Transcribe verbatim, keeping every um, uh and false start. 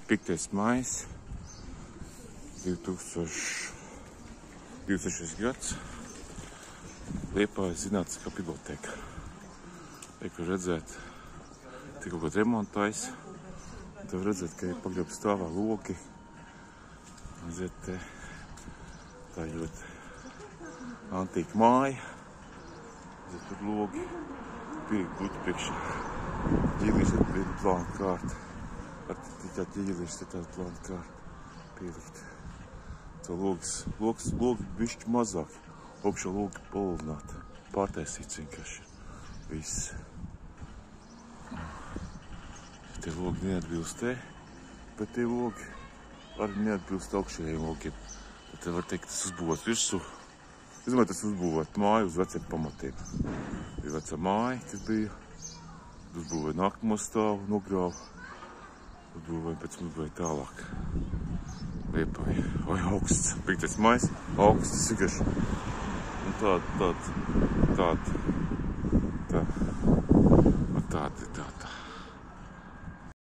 piektais maijs, divtūkstošais divdesmitais gads, Liepājas Zinātniskā biblioteka. Te, kur redzēt, te kaut kāds remontais. Te var redzēt, ka ir pagrab stāvā loki. Redzēt, te tā ļoti antīka māja. Redzēt, tur logi. Pilīgi būtu priekšā. Ģīlīs ir viena plāna kārta. Ar tā ģīlīs ir tāda plāna kārta pielikt. Tā logs, logs, logi bišķi mazāk. Augšā logi polināti. Pārtaisīts vienkārši. Viss. Tie logi neatbilst te, bet tie logi arī neatbilst augšējiem logiem. Tad te var teikt, tas uzbūvēts virsū. Es domāju, tas uzbūvēt māju uz veciem pamatiem. Bija vecā māja, kas bija. Uzbūvēja nākamo stāvu, nogrāvu. Uzbūvēja, pēc tam uzbūvēja tālāk. Liepāja. Vai augsts. piektais maijs, augsts, vienkārši. Un tāda, tāda, tāda, tā.